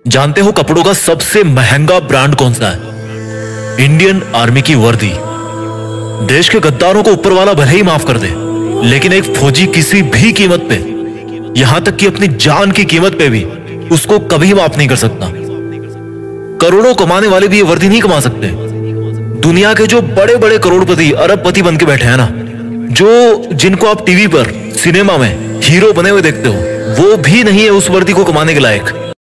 जानते हो कपड़ों का सबसे महंगा ब्रांड कौन सा है? इंडियन आर्मी की वर्दी। देश के गद्दारों को ऊपर वाला भले ही माफ कर दे, लेकिन एक फौजी किसी भी कीमत पे, यहां तक कि अपनी जान की कीमत पे भी उसको कभी माफ नहीं कर सकता। करोड़ों कमाने वाले भी ये वर्दी नहीं कमा सकते। दुनिया के जो बड़े बड़े करोड़पति, अरबपति बन के बैठे हैं ना, जिनको आप टीवी पर, सिनेमा में हीरो बने हुए देखते हो, वो भी नहीं है उस वर्दी को कमाने के लायक।